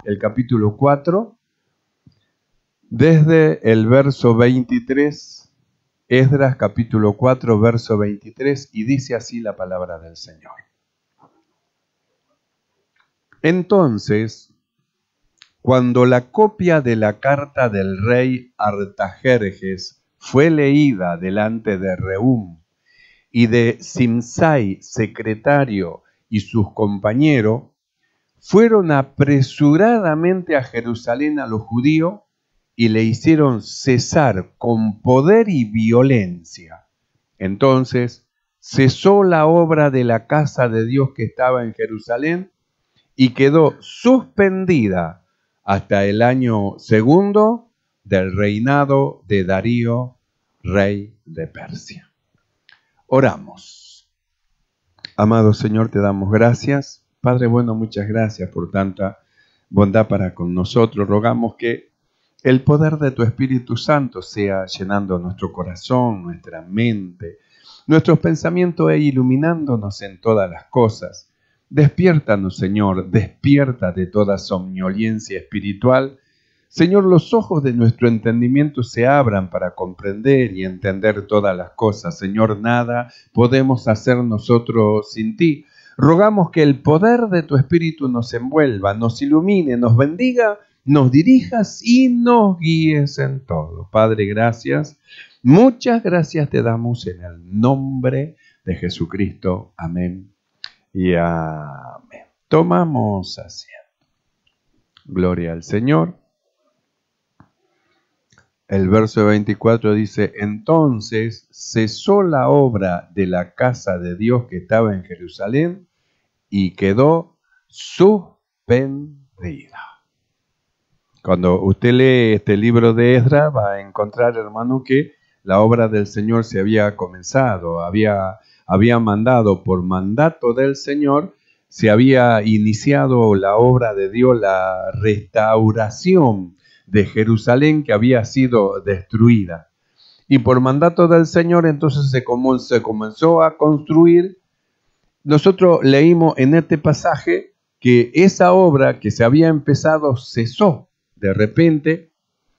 el capítulo 4, desde el verso 23, Esdras capítulo 4, verso 23, y dice así la palabra del Señor. Entonces, cuando la copia de la carta del rey Artajerjes fue leída delante de Rehum y de Simsai, secretario, y sus compañeros, fueron apresuradamente a Jerusalén a los judíos y le hicieron cesar con poder y violencia. Entonces cesó la obra de la casa de Dios que estaba en Jerusalén y quedó suspendida hasta el año segundo del reinado de Darío, rey de Persia. Oramos. Amado Señor, te damos gracias. Padre bueno, muchas gracias por tanta bondad para con nosotros. Rogamos que el poder de tu Espíritu Santo sea llenando nuestro corazón, nuestra mente, nuestros pensamientos e iluminándonos en todas las cosas. Despiértanos, Señor, despierta de toda somnolencia espiritual. Señor, los ojos de nuestro entendimiento se abran para comprender y entender todas las cosas. Señor, nada podemos hacer nosotros sin ti. Rogamos que el poder de tu Espíritu nos envuelva, nos ilumine, nos bendiga, nos dirijas y nos guíes en todo. Padre, gracias. Muchas gracias te damos en el nombre de Jesucristo. Amén y amén. Tomamos asiento. Gloria al Señor. El verso 24 dice, entonces cesó la obra de la casa de Dios que estaba en Jerusalén y quedó suspendida. Cuando usted lee este libro de Esdras, va a encontrar, hermano, que la obra del Señor se había comenzado, había mandado por mandato del Señor, se había iniciado la obra de Dios, la restauración de Jerusalén que había sido destruida. Y por mandato del Señor entonces se comenzó a construir. Nosotros leímos en este pasaje que esa obra que se había empezado cesó. De repente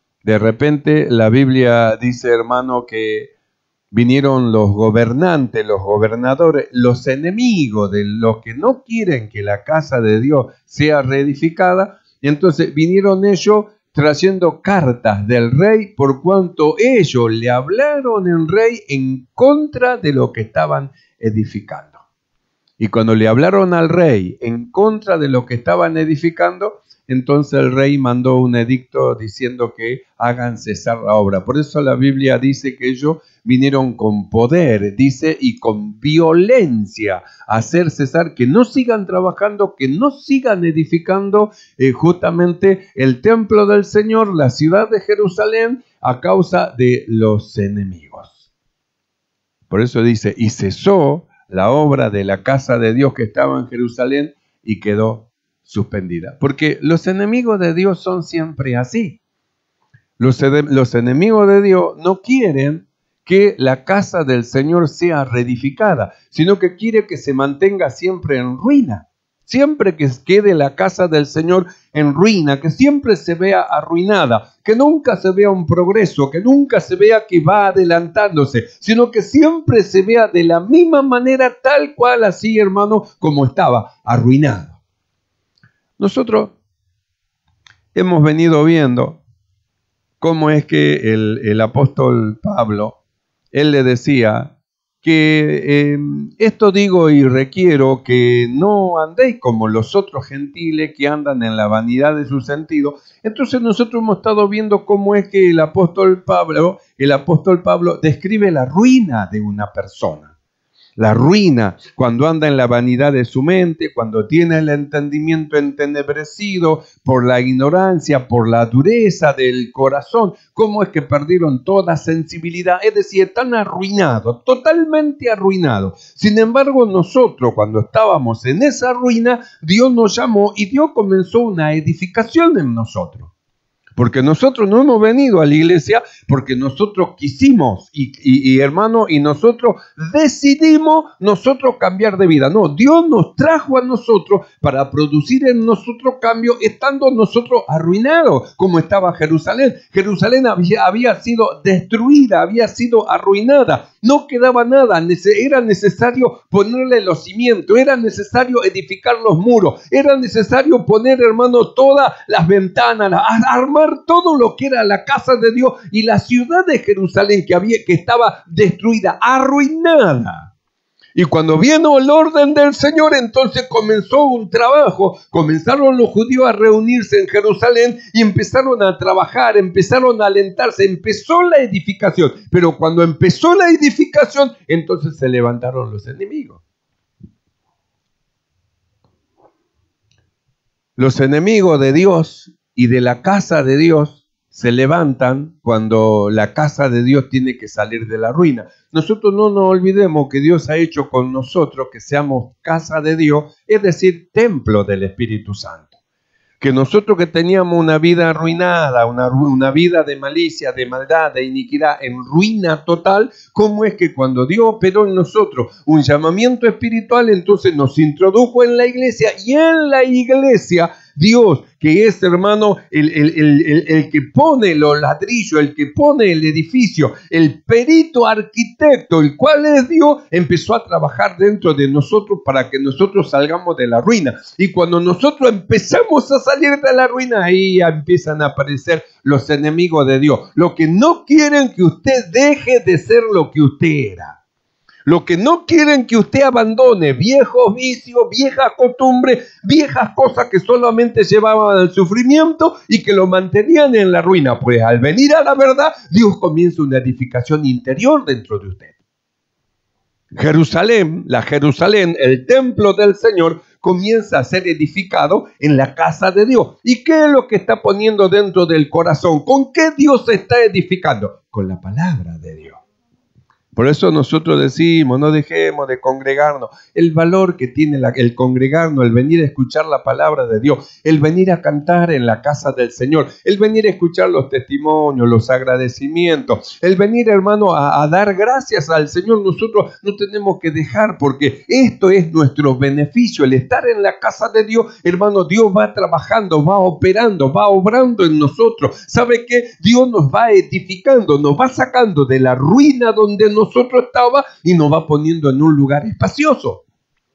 la Biblia dice, hermano, que vinieron los gobernantes, los gobernadores, los enemigos de los que no quieren que la casa de Dios sea reedificada. Y entonces vinieron ellos trayendo cartas del rey por cuanto ellos le hablaron al rey en contra de lo que estaban edificando. Y cuando le hablaron al rey en contra de lo que estaban edificando, entonces el rey mandó un edicto diciendo que hagan cesar la obra. Por eso la Biblia dice que ellos vinieron con poder, dice, y con violencia a hacer cesar, que no sigan trabajando, que no sigan edificando justamente el templo del Señor, la ciudad de Jerusalén, a causa de los enemigos. Por eso dice, y cesó la obra de la casa de Dios que estaba en Jerusalén y quedó suspendida. Porque los enemigos de Dios son siempre así. Los enemigos de Dios no quieren que la casa del Señor sea reedificada, sino que quiere que se mantenga siempre en ruina. Siempre que quede la casa del Señor en ruina, que siempre se vea arruinada, que nunca se vea un progreso, que nunca se vea que va adelantándose, sino que siempre se vea de la misma manera, tal cual así, hermano, como estaba, arruinado. Nosotros hemos venido viendo cómo es que el apóstol Pablo, él le decía que esto digo y requiero que no andéis como los otros gentiles que andan en la vanidad de su sentido. Entonces nosotros hemos estado viendo cómo es que el apóstol Pablo describe la ruina de una persona. La ruina cuando anda en la vanidad de su mente, cuando tiene el entendimiento entenebrecido por la ignorancia, por la dureza del corazón. ¿Cómo es que perdieron toda sensibilidad? Es decir, están arruinados, totalmente arruinados. Sin embargo, nosotros cuando estábamos en esa ruina, Dios nos llamó y Dios comenzó una edificación en nosotros. Porque nosotros no hemos venido a la iglesia porque nosotros quisimos y hermano, y nosotros decidimos nosotros cambiar de vida. No, Dios nos trajo a nosotros para producir en nosotros cambio, estando nosotros arruinados, como estaba Jerusalén. Jerusalén había sido destruida, había sido arruinada. No quedaba nada, era necesario ponerle los cimientos, era necesario edificar los muros, era necesario poner, hermano, todas las ventanas, armar todo lo que era la casa de Dios y la ciudad de Jerusalén que estaba destruida, arruinada. Y cuando vino el orden del Señor, entonces comenzó un trabajo. Comenzaron los judíos a reunirse en Jerusalén y empezaron a trabajar, empezaron a alentarse, empezó la edificación. Pero cuando empezó la edificación, entonces se levantaron los enemigos. Los enemigos de Dios y de la casa de Dios se levantan cuando la casa de Dios tiene que salir de la ruina. Nosotros no nos olvidemos que Dios ha hecho con nosotros que seamos casa de Dios, es decir, templo del Espíritu Santo. Que nosotros que teníamos una vida arruinada, una vida de malicia, de maldad, de iniquidad, en ruina total, ¿cómo es que cuando Dios operó en nosotros un llamamiento espiritual, entonces nos introdujo en la iglesia y en la iglesia Dios, que es, hermano, el que pone los ladrillos, el que pone el edificio, el perito arquitecto, el cual es Dios, empezó a trabajar dentro de nosotros para que nosotros salgamos de la ruina. Y cuando nosotros empezamos a salir de la ruina, ahí ya empiezan a aparecer los enemigos de Dios, los que no quieren que usted deje de ser lo que usted era. Lo que no quieren que usted abandone viejos vicios, viejas costumbres, viejas cosas que solamente llevaban al sufrimiento y que lo mantenían en la ruina. Pues al venir a la verdad, Dios comienza una edificación interior dentro de usted. Jerusalén, el templo del Señor, comienza a ser edificado en la casa de Dios. ¿Y qué es lo que está poniendo dentro del corazón? ¿Con qué Dios se está edificando? Con la palabra de Dios. Por eso nosotros decimos, no dejemos de congregarnos. El valor que tiene el congregarnos, el venir a escuchar la palabra de Dios, el venir a cantar en la casa del Señor, el venir a escuchar los testimonios, los agradecimientos, el venir, hermano, a dar gracias al Señor. Nosotros no tenemos que dejar, porque esto es nuestro beneficio. El estar en la casa de Dios, hermano, Dios va trabajando, va operando, va obrando en nosotros. ¿Sabe qué? Dios nos va edificando, nos va sacando de la ruina donde nosotros estaba y nos va poniendo en un lugar espacioso.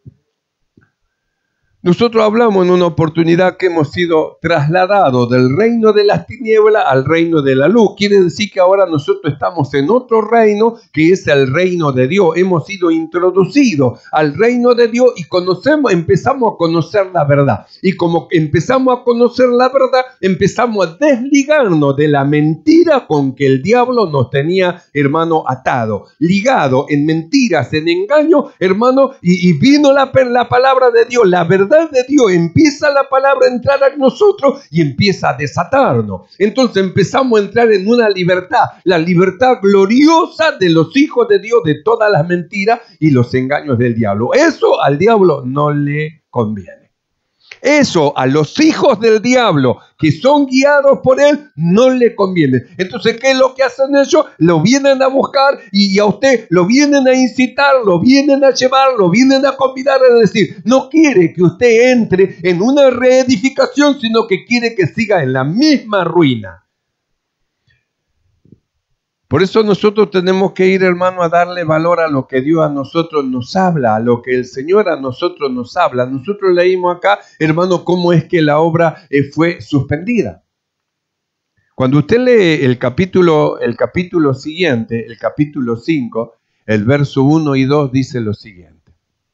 Nosotros hablamos en una oportunidad que hemos sido trasladados del reino de las tinieblas al reino de la luz. Quiere decir que ahora nosotros estamos en otro reino que es el reino de Dios. Hemos sido introducidos al reino de Dios y empezamos a conocer la verdad. Y como empezamos a conocer la verdad, empezamos a desligarnos de la mentira con que el diablo nos tenía, hermano, atado, ligado en mentiras, en engaño, hermano, y vino la palabra de Dios, la verdad de Dios, empieza la palabra a entrar a nosotros y empieza a desatarnos. Entonces empezamos a entrar en una libertad, la libertad gloriosa de los hijos de Dios, de todas las mentiras y los engaños del diablo. Eso al diablo no le conviene. Eso a los hijos del diablo que son guiados por él no le conviene. Entonces, ¿qué es lo que hacen ellos? Lo vienen a buscar y a usted lo vienen a incitar, lo vienen a llevar, lo vienen a convidar, a decir, no quiere que usted entre en una reedificación, sino que quiere que siga en la misma ruina. Por eso nosotros tenemos que ir, hermano, a darle valor a lo que Dios a nosotros nos habla, a lo que el Señor a nosotros nos habla. Nosotros leímos acá, hermano, cómo es que la obra fue suspendida. Cuando usted lee el capítulo siguiente, el capítulo 5, el verso 1 y 2 dice lo siguiente.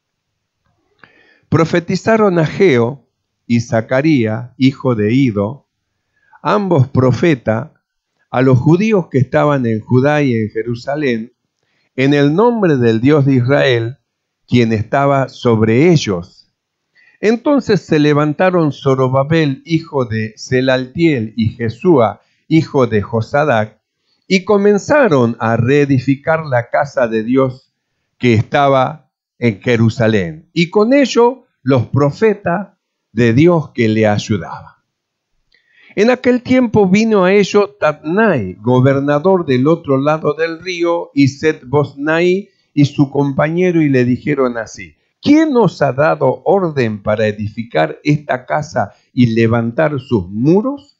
Profetizaron Ageo y Zacarías, hijo de Ido, ambos profetas, a los judíos que estaban en Judá y en Jerusalén, en el nombre del Dios de Israel, quien estaba sobre ellos. Entonces se levantaron Zorobabel, hijo de Selaltiel, y Jesúa, hijo de Josadac, y comenzaron a reedificar la casa de Dios que estaba en Jerusalén, y con ello los profetas de Dios que le ayudaban. En aquel tiempo vino a ellos Tatnai, gobernador del otro lado del río, y Set-Bosnai y su compañero, y le dijeron así: ¿quién nos ha dado orden para edificar esta casa y levantar sus muros?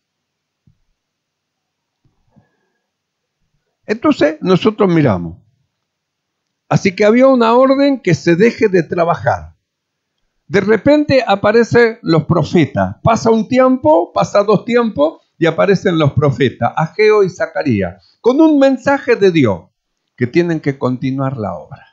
Entonces nosotros miramos. Así que había una orden que se deje de trabajar. De repente aparecen los profetas. Pasa un tiempo, pasa 2 tiempos y aparecen los profetas, Ageo y Zacarías, con un mensaje de Dios, que tienen que continuar la obra.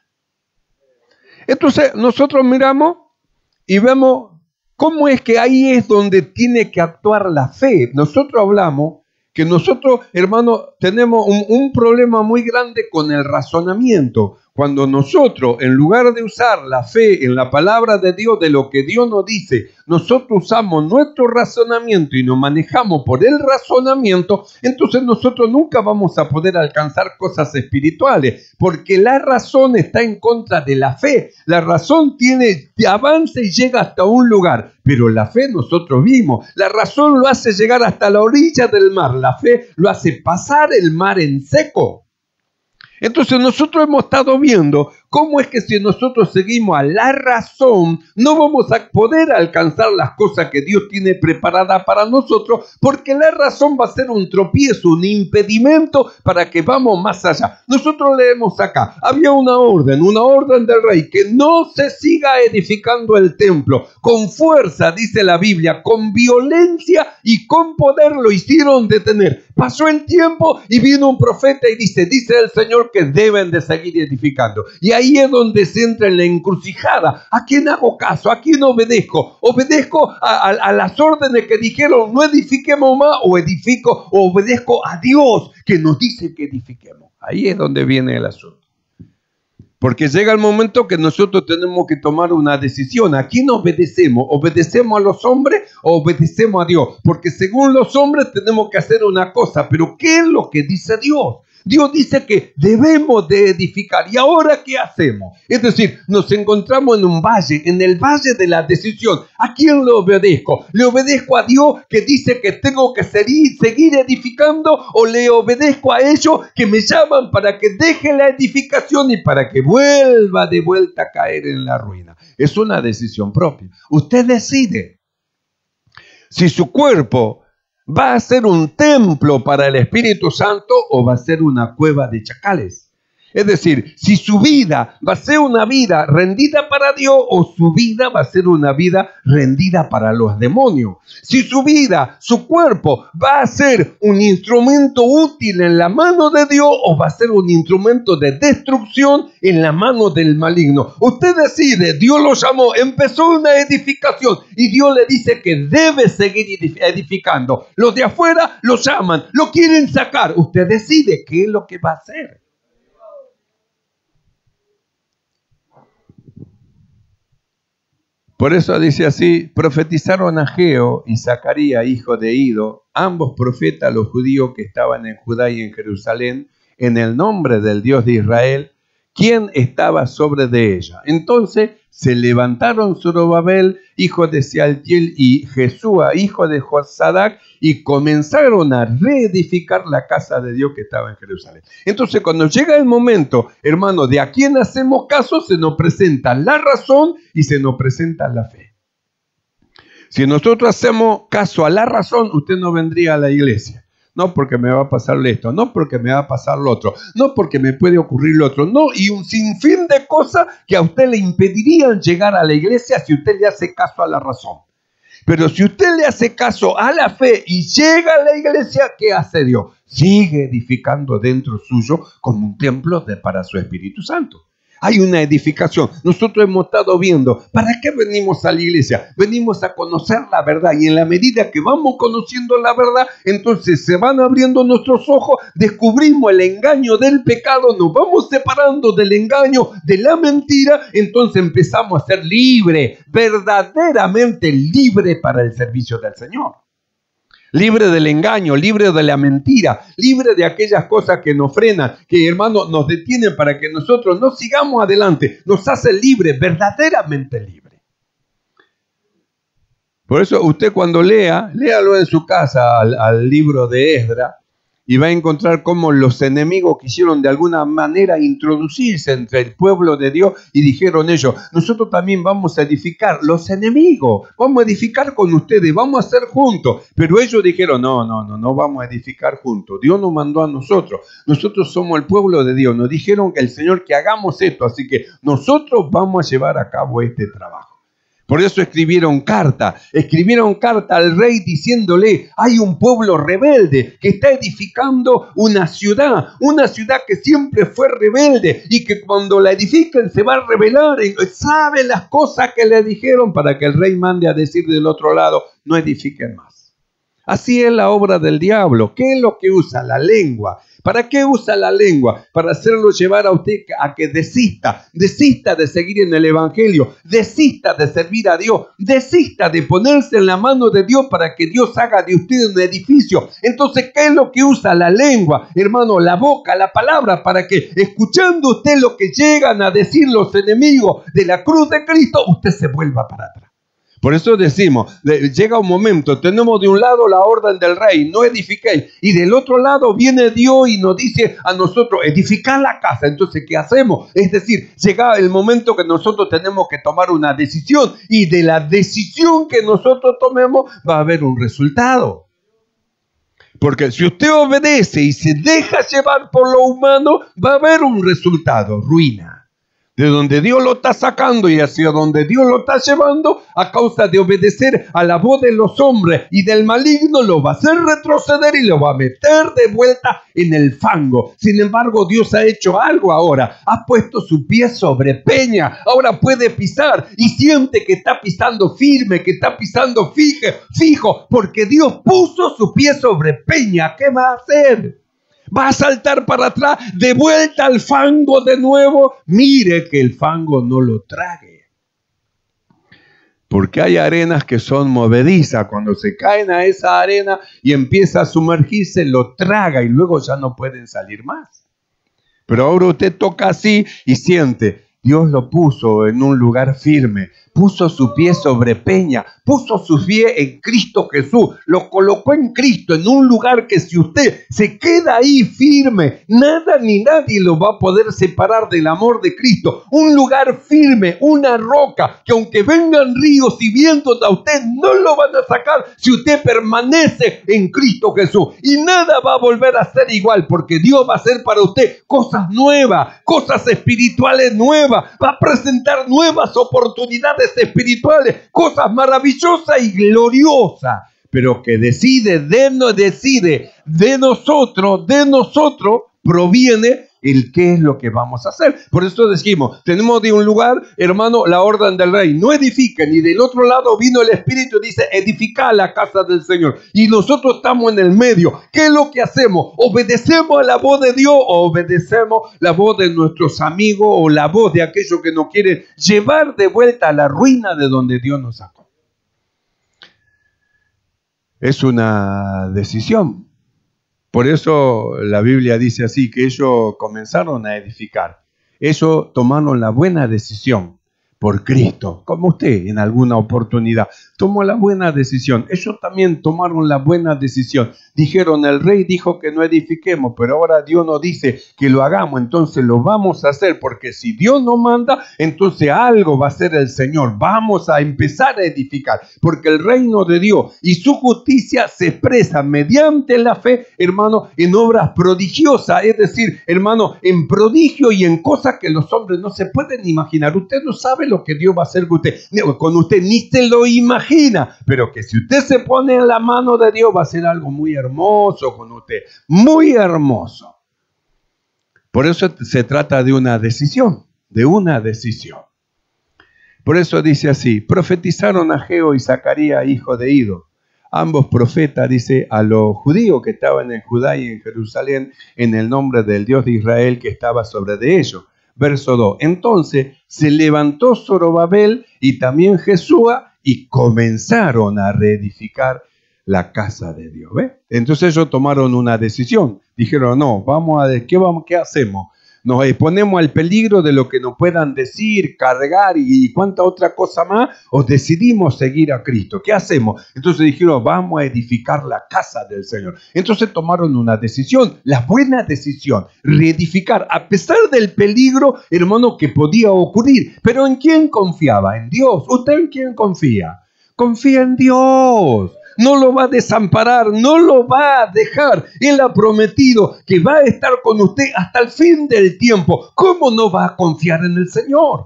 Entonces nosotros miramos y vemos cómo es que ahí es donde tiene que actuar la fe. Nosotros hablamos que nosotros, hermanos, tenemos un problema muy grande con el razonamiento. Cuando nosotros, en lugar de usar la fe en la palabra de Dios, de lo que Dios nos dice, nosotros usamos nuestro razonamiento y nos manejamos por el razonamiento, entonces nosotros nunca vamos a poder alcanzar cosas espirituales, porque la razón está en contra de la fe. La razón avanza y llega hasta un lugar, pero la fe nosotros vimos. La razón lo hace llegar hasta la orilla del mar, la fe lo hace pasar el mar en seco. Entonces nosotros hemos estado viendo cómo es que si nosotros seguimos a la razón, no vamos a poder alcanzar las cosas que Dios tiene preparadas para nosotros, porque la razón va a ser un tropiezo, un impedimento para que vamos más allá. Nosotros leemos acá, había una orden del rey, que no se siga edificando el templo. Con fuerza, dice la Biblia, con violencia y con poder lo hicieron detener. Pasó el tiempo y vino un profeta y dice el Señor que deben de seguir edificando. Y ahí es donde se entra en la encrucijada. ¿A quién hago caso? ¿A quién obedezco? ¿Obedezco a las órdenes que dijeron no edifiquemos más? ¿O obedezco a Dios que nos dice que edifiquemos? Ahí es donde viene el asunto. Porque llega el momento que nosotros tenemos que tomar una decisión. ¿A quién obedecemos? ¿Obedecemos a los hombres o obedecemos a Dios? Porque según los hombres tenemos que hacer una cosa, pero ¿qué es lo que dice Dios? Dios dice que debemos de edificar. ¿Y ahora qué hacemos? Es decir, nos encontramos en un valle, en el valle de la decisión. ¿A quién le obedezco? ¿Le obedezco a Dios que dice que tengo que seguir edificando? ¿O le obedezco a ellos que me llaman para que deje la edificación y para que vuelva de vuelta a caer en la ruina? Es una decisión propia. Usted decide si su cuerpo ¿va a ser un templo para el Espíritu Santo o va a ser una cueva de chacales? Es decir, si su vida va a ser una vida rendida para Dios o su vida va a ser una vida rendida para los demonios. Si su vida, su cuerpo va a ser un instrumento útil en la mano de Dios o va a ser un instrumento de destrucción en la mano del maligno. Usted decide, Dios lo llamó, empezó una edificación y Dios le dice que debe seguir edificando. Los de afuera lo llaman, lo quieren sacar. Usted decide qué es lo que va a hacer. Por eso dice así: profetizaron Ageo y Zacarías, hijo de Ido, ambos profetas, los judíos que estaban en Judá y en Jerusalén, en el nombre del Dios de Israel, quien estaba sobre de ella. Entonces se levantaron Zorobabel, hijo de Sealtiel, y Jesúa, hijo de Josadac, y comenzaron a reedificar la casa de Dios que estaba en Jerusalén. Entonces, cuando llega el momento, hermano, de a quién hacemos caso, se nos presenta la razón y se nos presenta la fe. Si nosotros hacemos caso a la razón, usted no vendría a la iglesia. No porque me va a pasar esto, no porque me va a pasar lo otro, no porque me puede ocurrir lo otro, no, y un sinfín de cosas que a usted le impedirían llegar a la iglesia si usted le hace caso a la razón. Pero si usted le hace caso a la fe y llega a la iglesia, ¿qué hace Dios? Sigue edificando dentro suyo como un templo para su Espíritu Santo. Hay una edificación. Nosotros hemos estado viendo, ¿para qué venimos a la iglesia? Venimos a conocer la verdad, y en la medida que vamos conociendo la verdad, entonces se van abriendo nuestros ojos, descubrimos el engaño del pecado, nos vamos separando del engaño, de la mentira, entonces empezamos a ser libres, verdaderamente libres para el servicio del Señor. Libre del engaño, libre de la mentira, libre de aquellas cosas que nos frenan, que, hermano, nos detienen para que nosotros no sigamos adelante. Nos hace libre, verdaderamente libre. Por eso usted cuando léalo en su casa al libro de Esdras, y va a encontrar cómo los enemigos quisieron de alguna manera introducirse entre el pueblo de Dios y dijeron ellos, nosotros también vamos a edificar, los enemigos, vamos a edificar con ustedes, vamos a hacer juntos. Pero ellos dijeron, no vamos a edificar juntos. Dios nos mandó a nosotros somos el pueblo de Dios. Nos dijeron que el Señor que hagamos esto, así que nosotros vamos a llevar a cabo este trabajo. Por eso escribieron carta al rey diciéndole, hay un pueblo rebelde que está edificando una ciudad que siempre fue rebelde y que cuando la edifiquen se va a rebelar. Sabe las cosas que le dijeron para que el rey mande a decir del otro lado, no edifiquen más. Así es la obra del diablo. ¿Qué es lo que usa? La lengua. ¿Para qué usa la lengua? Para hacerlo llevar a usted a que desista de seguir en el evangelio, desista de servir a Dios, desista de ponerse en la mano de Dios para que Dios haga de usted un edificio. Entonces, ¿qué es lo que usa la lengua? Hermano, la boca, la palabra, para que escuchando usted lo que llegan a decir los enemigos de la cruz de Cristo, usted se vuelva para atrás. Por eso decimos, llega un momento, tenemos de un lado la orden del rey, no edifiquéis, y del otro lado viene Dios y nos dice a nosotros, edificad la casa. Entonces, ¿qué hacemos? Es decir, llega el momento que nosotros tenemos que tomar una decisión, y de la decisión que nosotros tomemos va a haber un resultado. Porque si usted obedece y se deja llevar por lo humano, va a haber un resultado, ruina. De donde Dios lo está sacando y hacia donde Dios lo está llevando, a causa de obedecer a la voz de los hombres y del maligno, lo va a hacer retroceder y lo va a meter de vuelta en el fango. Sin embargo, Dios ha hecho algo ahora. Ha puesto su pie sobre peña. Ahora puede pisar y siente que está pisando firme, que está pisando fijo, porque Dios puso su pie sobre peña. ¿Qué va a hacer? Va a saltar para atrás, de vuelta al fango de nuevo. Mire que el fango no lo trague. Porque hay arenas que son movedizas. Cuando se caen a esa arena y empieza a sumergirse, lo traga y luego ya no pueden salir más. Pero ahora usted toca así y siente, Dios lo puso en un lugar firme. Puso su pie sobre peña, puso su pie en Cristo Jesús, lo colocó en Cristo, en un lugar que si usted se queda ahí firme, nada ni nadie lo va a poder separar del amor de Cristo. Un lugar firme, una roca, que aunque vengan ríos y vientos a usted, no lo van a sacar si usted permanece en Cristo Jesús. Y nada va a volver a ser igual, porque Dios va a hacer para usted cosas nuevas, cosas espirituales nuevas, va a presentar nuevas oportunidades espirituales, cosas maravillosas y gloriosas, pero que decide de nosotros proviene el qué es lo que vamos a hacer. Por eso decimos, tenemos de un lugar, hermano, la orden del rey, no edifiquen, y del otro lado vino el Espíritu y dice, edifica la casa del Señor, y nosotros estamos en el medio. ¿Qué es lo que hacemos? ¿Obedecemos a la voz de Dios o obedecemos la voz de nuestros amigos o la voz de aquellos que nos quieren llevar de vuelta a la ruina de donde Dios nos sacó? Es una decisión. Por eso la Biblia dice así, que ellos comenzaron a edificar. Ellos tomaron la buena decisión por Cristo, como usted en alguna oportunidad tomó la buena decisión. Ellos también tomaron la buena decisión. Dijeron, el rey dijo que no edifiquemos, pero ahora Dios nos dice que lo hagamos, entonces lo vamos a hacer, porque si Dios nos manda, entonces algo va a hacer el Señor. Vamos a empezar a edificar, porque el reino de Dios y su justicia se expresa mediante la fe, hermano, en obras prodigiosas, es decir, hermano, en prodigio y en cosas que los hombres no se pueden imaginar. Usted no sabe lo que Dios va a hacer con usted, ni se lo imagina, pero que si usted se pone en la mano de Dios va a ser algo muy hermoso con usted, muy hermoso. Por eso se trata de una decisión, Por eso dice así, profetizaron Ageo y Zacarías, hijo de Ido, ambos profetas, dice, a los judíos que estaban en Judá y en Jerusalén, en el nombre del Dios de Israel que estaba sobre de ellos. Verso 2, entonces se levantó Zorobabel y también Jesúa y comenzaron a reedificar la casa de Dios. ¿Ve? Entonces ellos tomaron una decisión. Dijeron, no, ¿qué hacemos? nos exponemos al peligro de lo que nos puedan decir, cargar y cuánta otra cosa más, o decidimos seguir a Cristo. ¿Qué hacemos? Entonces dijeron, vamos a edificar la casa del Señor. Entonces tomaron una decisión, la buena decisión, reedificar, a pesar del peligro, hermano, que podía ocurrir. Pero ¿en quién confiaba? En Dios. ¿Usted en quién confía? Confía en Dios. No lo va a desamparar, no lo va a dejar. Él ha prometido que va a estar con usted hasta el fin del tiempo. ¿Cómo no va a confiar en el Señor?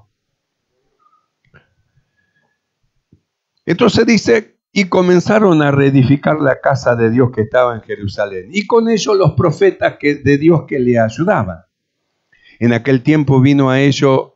Entonces dice, y comenzaron a reedificar la casa de Dios que estaba en Jerusalén. Y con ellos los profetas de Dios que le ayudaban. En aquel tiempo vino a ellos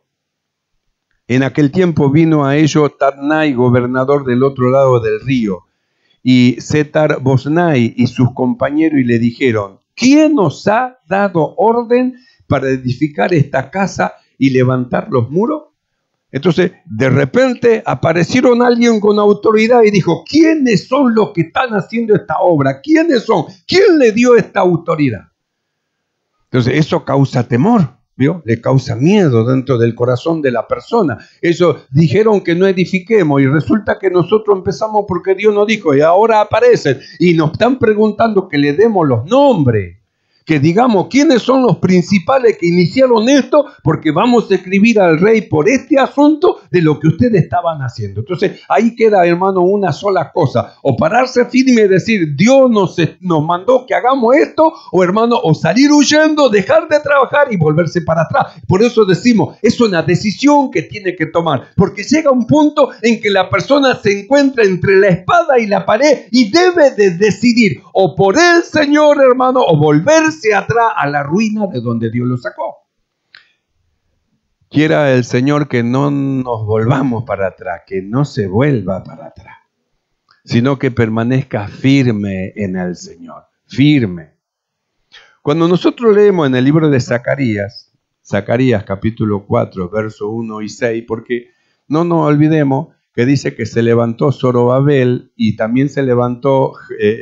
Tatnai, gobernador del otro lado del río, y Setar Bosnai y sus compañeros, y le dijeron, ¿quién nos ha dado orden para edificar esta casa y levantar los muros? Entonces, de repente aparecieron alguien con autoridad y dijo, ¿quiénes son los que están haciendo esta obra? ¿Quiénes son? ¿Quién le dio esta autoridad? Entonces, eso causa temor. ¿Vio? Le causa miedo dentro del corazón de la persona. Ellos dijeron que no edifiquemos y resulta que nosotros empezamos porque Dios nos dijo y ahora aparecen y nos están preguntando que le demos los nombres, que digamos quiénes son los principales que iniciaron esto, porque vamos a escribir al rey por este asunto de lo que ustedes estaban haciendo. Entonces ahí queda, hermano, una sola cosa, o pararse firme y decir Dios nos mandó que hagamos esto, o hermano, o salir huyendo, dejar de trabajar y volverse para atrás. Por eso decimos, es una decisión que tiene que tomar, porque llega un punto en que la persona se encuentra entre la espada y la pared y debe de decidir o por el Señor, hermano, o volverse atrás a la ruina de donde Dios lo sacó. Quiera el Señor que no nos volvamos para atrás, que no se vuelva para atrás, sino que permanezca firme en el Señor, firme. Cuando nosotros leemos en el libro de Zacarías capítulo 4, verso 1 y 6, porque no nos olvidemos que dice que se levantó Zorobabel y también se levantó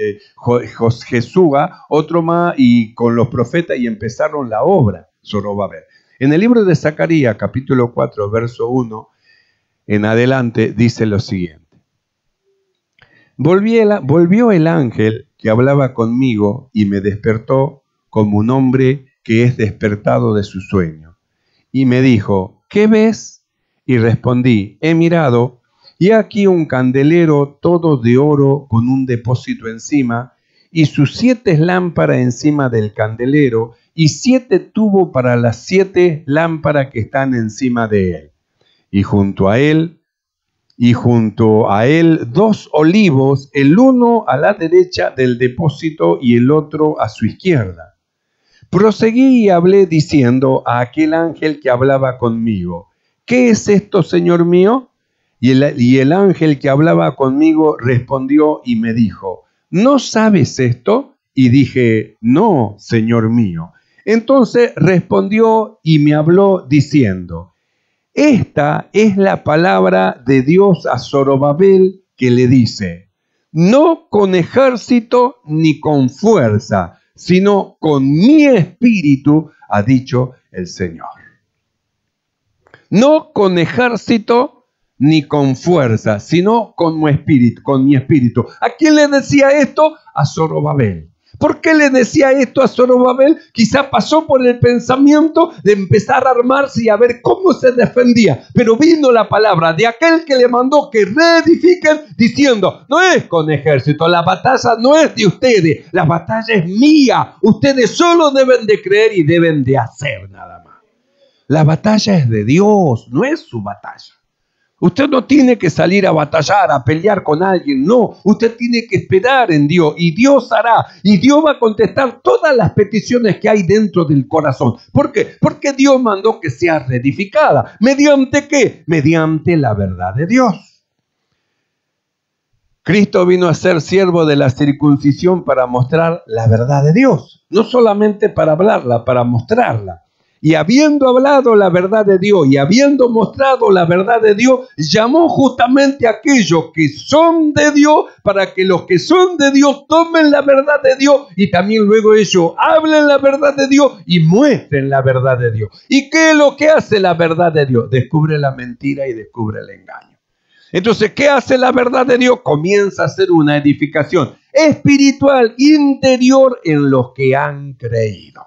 Jesúa, otro más, y con los profetas, y empezaron la obra, Zorobabel. En el libro de Zacarías, capítulo 4, verso 1, en adelante, dice lo siguiente. Volvió el ángel que hablaba conmigo y me despertó como un hombre que es despertado de su sueño. Y me dijo, ¿qué ves? Y respondí, he mirado, y aquí un candelero todo de oro con un depósito encima, y sus 7 lámparas encima del candelero, y 7 tubos para las 7 lámparas que están encima de él. Y junto a él 2 olivos, el uno a la derecha del depósito y el otro a su izquierda. Proseguí y hablé diciendo a aquel ángel que hablaba conmigo, ¿qué es esto, Señor mío? Y el ángel que hablaba conmigo respondió y me dijo, ¿no sabes esto? Y dije, no, Señor mío. Entonces respondió y me habló diciendo, esta es la palabra de Dios a Zorobabel que le dice, no con ejército ni con fuerza, sino con mi espíritu, ha dicho el Señor. No con ejército ni con fuerza, sino con mi espíritu. ¿A quién le decía esto? A Zorobabel. ¿Por qué le decía esto a Zorobabel? Quizá pasó por el pensamiento de empezar a armarse y a ver cómo se defendía. Pero vino la palabra de aquel que le mandó que reedifiquen, diciendo, no es con ejército, la batalla no es de ustedes, la batalla es mía. Ustedes solo deben de creer y deben de hacer nada más. La batalla es de Dios, no es su batalla. Usted no tiene que salir a batallar, a pelear con alguien, no. Usted tiene que esperar en Dios y Dios hará. Y Dios va a contestar todas las peticiones que hay dentro del corazón. ¿Por qué? Porque Dios mandó que sea reedificada. ¿Mediante qué? Mediante la verdad de Dios. Cristo vino a ser siervo de la circuncisión para mostrar la verdad de Dios. No solamente para hablarla, para mostrarla. Y habiendo hablado la verdad de Dios y habiendo mostrado la verdad de Dios, llamó justamente a aquellos que son de Dios para que los que son de Dios tomen la verdad de Dios y también luego ellos hablen la verdad de Dios y muestren la verdad de Dios. ¿Y qué es lo que hace la verdad de Dios? Descubre la mentira y descubre el engaño. Entonces, ¿qué hace la verdad de Dios? Comienza a hacer una edificación espiritual interior en los que han creído.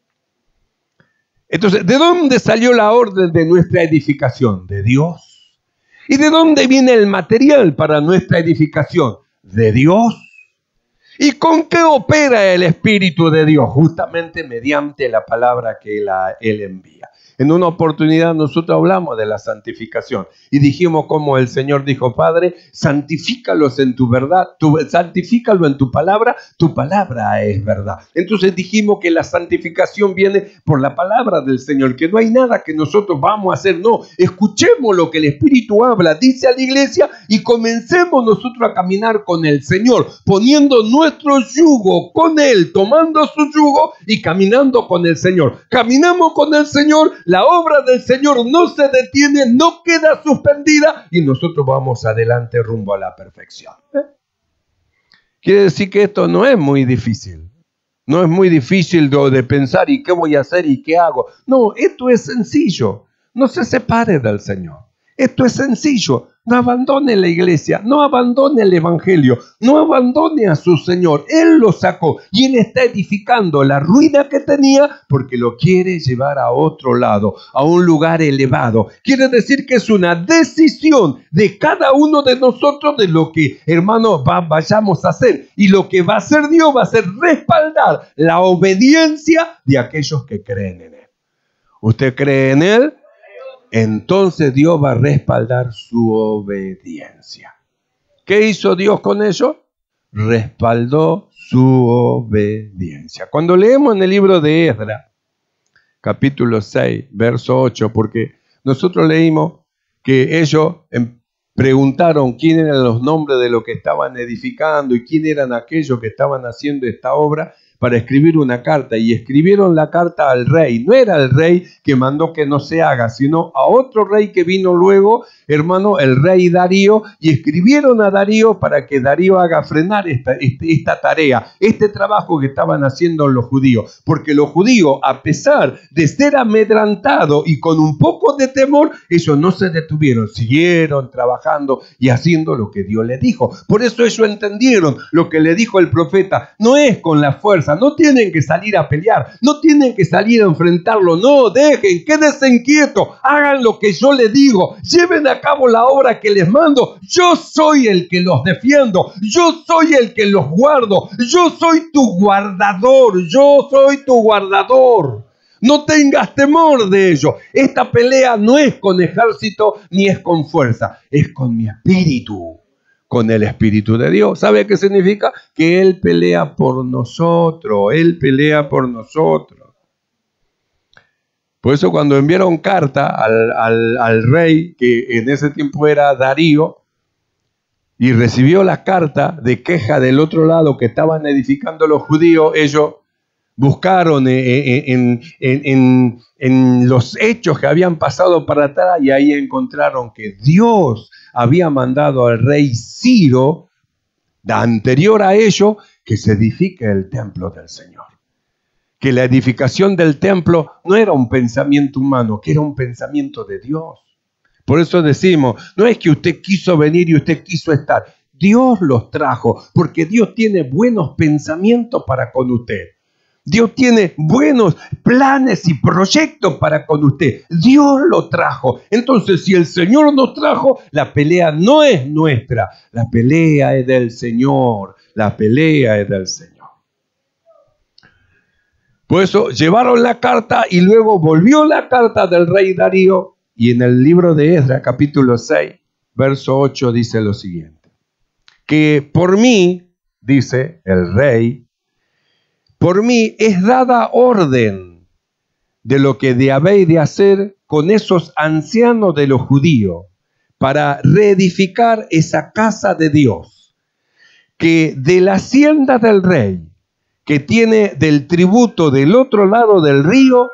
Entonces, ¿de dónde salió la orden de nuestra edificación? De Dios. ¿Y de dónde viene el material para nuestra edificación? De Dios. ¿Y con qué opera el Espíritu de Dios? Justamente mediante la palabra que Él envía. En una oportunidad nosotros hablamos de la santificación y dijimos como el Señor dijo, Padre, santifícalos en tu verdad, santifícalo en tu palabra es verdad. Entonces dijimos que la santificación viene por la palabra del Señor, que no hay nada que nosotros vamos a hacer, no, escuchemos lo que el Espíritu habla, dice a la iglesia y comencemos nosotros a caminar con el Señor, poniendo nuestro yugo con Él, tomando su yugo y caminando con el Señor. Caminamos con el Señor, la obra del Señor no se detiene, no queda suspendida y nosotros vamos adelante rumbo a la perfección. Quiere decir que esto no es muy difícil. No es muy difícil de pensar y qué voy a hacer y qué hago. No, esto es sencillo. No se separe del Señor. Esto es sencillo. No abandone la iglesia, no abandone el evangelio, no abandone a su Señor. Él lo sacó y Él está edificando la ruina que tenía porque lo quiere llevar a otro lado, a un lugar elevado. Quiere decir que es una decisión de cada uno de nosotros de lo que, hermano, vayamos a hacer. Y lo que va a hacer Dios va a ser respaldar la obediencia de aquellos que creen en Él. ¿Usted cree en Él? Entonces Dios va a respaldar su obediencia. ¿Qué hizo Dios con ello? Respaldó su obediencia. Cuando leemos en el libro de Esdras, capítulo 6, verso 8, porque nosotros leímos que ellos preguntaron quién eran los nombres de lo que estaban edificando y quién eran aquellos que estaban haciendo esta obra, para escribir una carta, y escribieron la carta al rey. No era el rey que mandó que no se haga, sino a otro rey que vino luego, hermano, el rey Darío, y escribieron a Darío para que Darío haga frenar esta tarea, este trabajo que estaban haciendo los judíos, porque los judíos, a pesar de ser amedrantados y con un poco de temor, ellos no se detuvieron, siguieron trabajando y haciendo lo que Dios les dijo. Por eso ellos entendieron lo que le dijo el profeta, no es con la fuerza, no tienen que salir a pelear, no tienen que salir a enfrentarlo, no, dejen, quédense inquietos, hagan lo que yo les digo, lleven a cabo la obra que les mando, yo soy el que los defiendo, yo soy el que los guardo, yo soy tu guardador, yo soy tu guardador. No tengas temor de ello. Esta pelea no es con ejército ni es con fuerza, es con mi espíritu. Con el Espíritu de Dios. ¿Sabe qué significa? Que Él pelea por nosotros. Él pelea por nosotros. Por eso cuando enviaron carta al rey, que en ese tiempo era Darío, y recibió la carta de queja del otro lado que estaban edificando los judíos, ellos buscaron en los hechos que habían pasado para atrás y ahí encontraron que Dios había mandado al rey Ciro, anterior a ello, que se edifique el templo del Señor. Que la edificación del templo no era un pensamiento humano, que era un pensamiento de Dios. Por eso decimos, no es que usted quiso venir y usted quiso estar. Dios los trajo, porque Dios tiene buenos pensamientos para con usted. Dios tiene buenos planes y proyectos para con usted. Dios lo trajo. Entonces, si el Señor nos trajo, la pelea no es nuestra. La pelea es del Señor. La pelea es del Señor. Por eso llevaron la carta y luego volvió la carta del rey Darío. Y en el libro de Esdras, capítulo 6, verso 8, dice lo siguiente. Que por mí, dice el rey, por mí es dada orden de lo que habéis de hacer con esos ancianos de los judíos para reedificar esa casa de Dios, que de la hacienda del rey, que tiene del tributo del otro lado del río,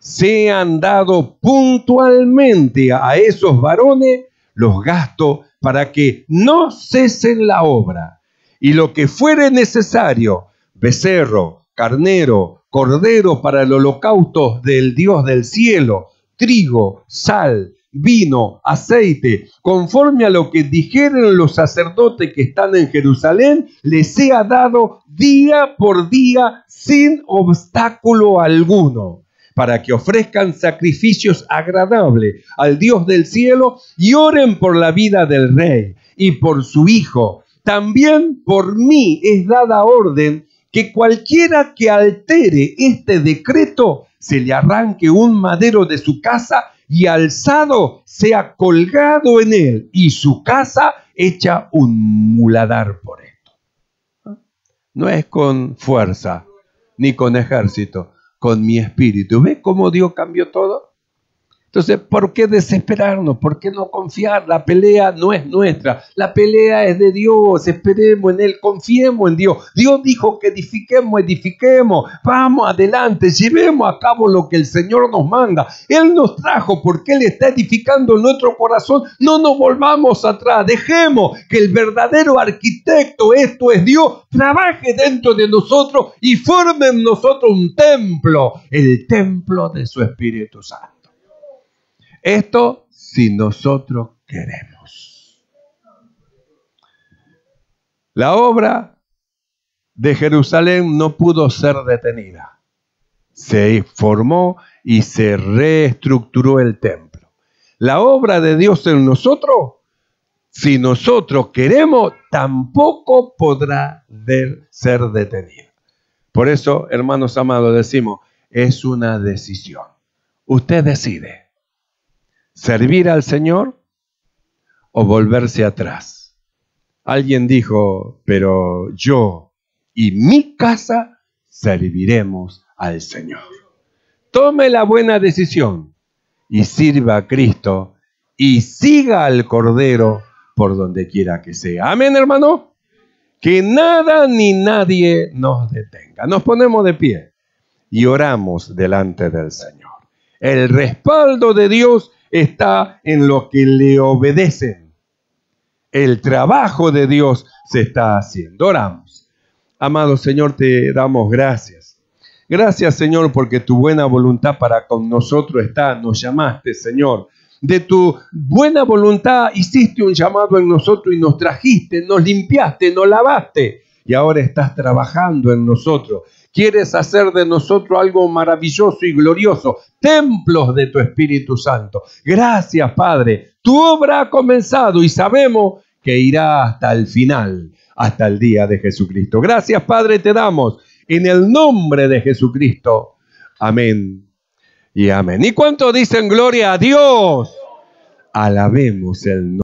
sean dados puntualmente a esos varones los gastos para que no cesen la obra. Y lo que fuere necesario, becerro, carnero, cordero para el holocausto del Dios del cielo, trigo, sal, vino, aceite, conforme a lo que dijeren los sacerdotes que están en Jerusalén, les sea dado día por día sin obstáculo alguno, para que ofrezcan sacrificios agradables al Dios del cielo y oren por la vida del rey y por su hijo. También por mí es dada orden que cualquiera que altere este decreto se le arranque un madero de su casa y alzado sea colgado en él y su casa hecha un muladar por esto. No es con fuerza ni con ejército, con mi espíritu. ¿Ves cómo Dios cambió todo? Entonces, ¿por qué desesperarnos? ¿Por qué no confiar? La pelea no es nuestra, la pelea es de Dios. Esperemos en Él, confiemos en Dios. Dios dijo que edifiquemos. Vamos adelante, llevemos a cabo lo que el Señor nos manda. Él nos trajo porque Él está edificando nuestro corazón. No nos volvamos atrás, dejemos que el verdadero arquitecto, esto es Dios, trabaje dentro de nosotros y forme en nosotros un templo, el templo de su Espíritu Santo. Esto si nosotros queremos. La obra de Jerusalén no pudo ser detenida. Se formó y se reestructuró el templo. La obra de Dios en nosotros, si nosotros queremos, tampoco podrá ser detenida. Por eso, hermanos amados, decimos, es una decisión. Usted decide. ¿Servir al Señor o volverse atrás? Alguien dijo, pero yo y mi casa serviremos al Señor. Tome la buena decisión y sirva a Cristo y siga al Cordero por donde quiera que sea. Amén, hermano. Que nada ni nadie nos detenga. Nos ponemos de pie y oramos delante del Señor. El respaldo de Dios está en los que le obedecen. El trabajo de Dios se está haciendo. Oramos. Amado Señor, te damos gracias. Gracias, Señor, porque tu buena voluntad para con nosotros está. Nos llamaste, Señor. De tu buena voluntad hiciste un llamado en nosotros y nos trajiste, nos limpiaste, nos lavaste. Y ahora estás trabajando en nosotros. Quieres hacer de nosotros algo maravilloso y glorioso, templos de tu Espíritu Santo. Gracias, Padre. Tu obra ha comenzado y sabemos que irá hasta el final, hasta el día de Jesucristo. Gracias, Padre, te damos en el nombre de Jesucristo. Amén y amén. ¿Y cuántos dicen gloria a Dios? Alabemos el nombre.